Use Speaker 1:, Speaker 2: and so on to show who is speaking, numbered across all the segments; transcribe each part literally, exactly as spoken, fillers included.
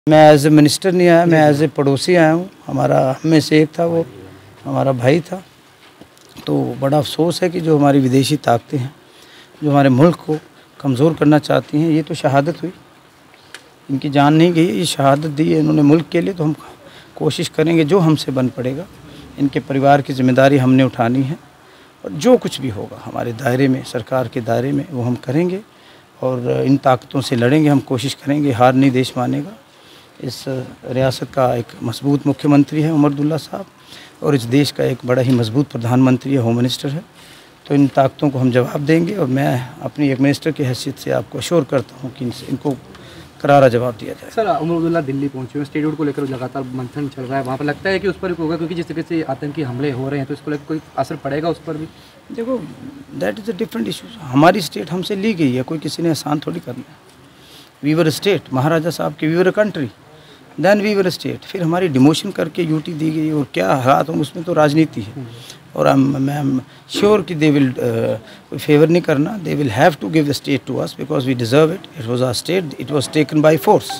Speaker 1: मैं as a minister नहीं आया, मैं एज ए पड़ोसी आया हूँ। हमारा हम में से एक था, वो हमारा भाई था। तो बड़ा अफसोस है कि जो हमारी विदेशी ताकतें हैं, जो हमारे मुल्क को कमज़ोर करना चाहती हैं, ये तो शहादत हुई, इनकी जान नहीं गई, ये शहादत दी है इन्होंने मुल्क के लिए। तो हम कोशिश करेंगे जो हमसे बन पड़ेगा, इनके परिवार की जिम्मेदारी हमने उठानी है और जो कुछ भी होगा हमारे दायरे में, सरकार के दायरे में, वो हम करेंगे और इन ताकतों से लड़ेंगे। हम कोशिश करेंगे, हार नहीं देश मानेगा। इस रियासत का एक मजबूत मुख्यमंत्री है उमर अब्दुल्ला साहब, और इस देश का एक बड़ा ही मजबूत प्रधानमंत्री है, होम मिनिस्टर है। तो इन ताकतों को हम जवाब देंगे और मैं अपनी एक मिनिस्टर की हैसियत से आपको अश्योर करता हूँ कि इनको करारा जवाब दिया जाए।
Speaker 2: सर, उमर अब्दुल्ला दिल्ली पहुंचे हुए, स्टेट को लेकर लगातार मंथन चल रहा है, वहाँ पर लगता है कि उस पर होगा, क्योंकि जिस तरीके से आतंकी हमले हो रहे हैं तो इसको लेकर कोई असर पड़ेगा उस पर भी?
Speaker 1: देखो, that is a different issue. हमारी स्टेट हमसे ली गई है, कोई किसी ने एहसान थोड़ी करना है। वी वर स्टेट, महाराजा साहब की, we were a country, then we were state. फिर हमारी डिमोशन करके यूटी दी गई और क्या हालात होंगे उसमें तो राजनीति है। और मैं एम श्योर कि दे विल कोई फेवर नहीं करना, they will have to give the state to us because we deserve it. It was our state, it was taken by force.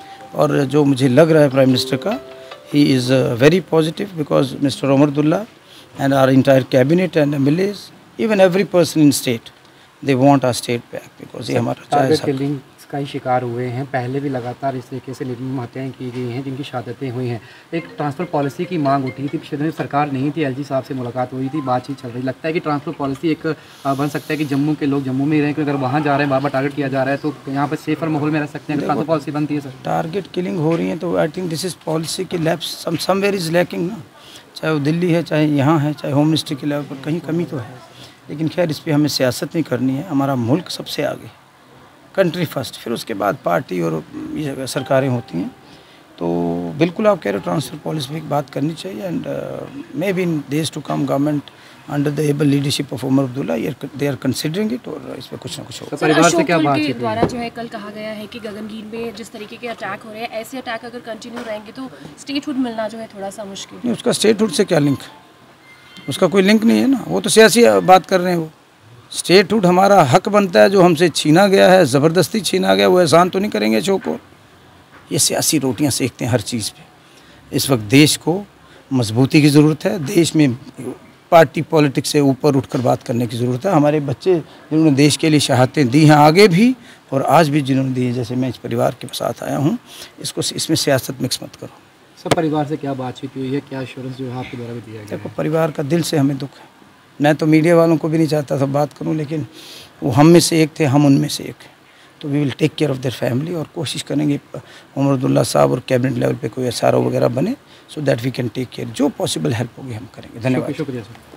Speaker 1: और जो मुझे लग रहा है प्राइम मिनिस्टर का, he is very positive because mister Omar Abdullah and our entire cabinet and M L As, even every person in state, they want our state back because ये हमारा
Speaker 2: का ही शिकार हुए हैं। पहले भी लगातार इस तरीके से निर्मम हत्याएं की गई हैं जिनकी शहादतें हुई हैं। एक ट्रांसफ़र पॉलिसी की मांग उठी थी, पिछले दिन सरकार नहीं थी, एलजी साहब से मुलाकात हुई थी, बातचीत चल रही। लगता है कि ट्रांसफ़र पॉलिसी एक बन सकता है कि जम्मू के लोग जम्मू में ही रहें, क्योंकि अगर वहाँ जा रहे हैं, बार बार टारगेट किया जा रहा है, तो यहाँ पर सेफर माहौल में रह सकते हैं। ट्रांसफ़र पॉलिसी बनती है सर,
Speaker 1: टारगेट किलिंग हो रही है, तो I think this is policy की लैप्स समवेयर इज़ लैकिंग ना। चाहे वो दिल्ली है, चाहे यहाँ है, चाहे होम मिनिस्ट्री के लेवल पर कहीं कमी तो है। लेकिन खैर, इस पर हमें सियासत नहीं करनी है। हमारा मुल्क सबसे आगे, कंट्री फर्स्ट, फिर उसके बाद पार्टी और ये सरकारें होती हैं। तो बिल्कुल आप कह रहे हो, ट्रांसफ़र पॉलिसी पर बात करनी चाहिए। And maybe in days to come government under the able leadership of Omar Abdullah they are considering it, और इस पर कुछ ना कुछ होगा।
Speaker 3: परिवार से क्या बात के द्वारा जो है कल कहा गया है कि गगनगीन में जिस तरीके के अटैक हो रहे हैं, ऐसे अटैक अगर कंटिन्यू रहेंगे तो स्टेटहुड मिलना जो है थोड़ा सा मुश्किल।
Speaker 1: नहीं, उसका स्टेटहुड से क्या लिंक? उसका कोई लिंक नहीं है ना, वो तो सियासी बात कर रहे हैं। वो स्टेटहुड हमारा हक बनता है, जो हमसे छीना गया है, ज़बरदस्ती छीना गया, वो एहसान तो नहीं करेंगे चो को। ये सियासी रोटियां सेकते हैं हर चीज़ पे। इस वक्त देश को मजबूती की ज़रूरत है, देश में पार्टी पॉलिटिक्स से ऊपर उठकर बात करने की ज़रूरत है। हमारे बच्चे जिन्होंने देश के लिए शहादतें दी हैं आगे भी और आज भी जिन्होंने दी है, जैसे मैं इस परिवार के साथ आया हूँ, इसको इसमें सियासत मिक्स मत करो।
Speaker 2: सब परिवार से क्या बातचीत हुई है, क्या एश्योरेंस जो है आपके द्वारा भी दिया गया?
Speaker 1: देखो, परिवार का दिल से हमें दुख है। मैं तो मीडिया वालों को भी नहीं चाहता था बात करूं, लेकिन वो हम में से एक थे, हम उनमें से एक। तो we will take care of their family और कोशिश करेंगे उमर अब्दुल्ला साहब और कैबिनेट लेवल पे कोई एस आर ओ वगैरह बने, so that we can take care. जो पॉसिबल हेल्प होगी हम करेंगे। धन्यवाद।
Speaker 2: शुक्रिया सर।